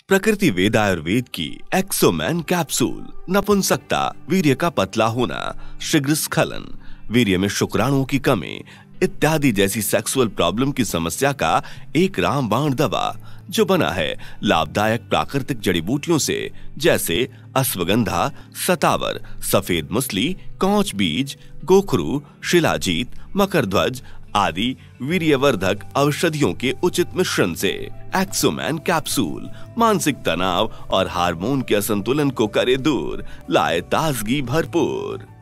प्रकृति वेद आयुर्वेद की एक्सोमैन कैप्सूल नपुंसकता, वीर्य का पतला होना, शीघ्र स्खलन, वीर्य में शुक्राणुओं की कमी इत्यादि जैसी सेक्सुअल प्रॉब्लम की समस्या का एक रामबाण दवा जो बना है लाभदायक प्राकृतिक जड़ी बूटियों से, जैसे अश्वगंधा, सतावर, सफेद मुसली, कौच बीज, गोखरू, शिलाजीत, मकरध्वज आदि वीर्यवर्धक औषधियों के उचित मिश्रण से एक्सोमैन कैप्सूल मानसिक तनाव और हार्मोन के असंतुलन को करे दूर, लाए ताजगी भरपूर।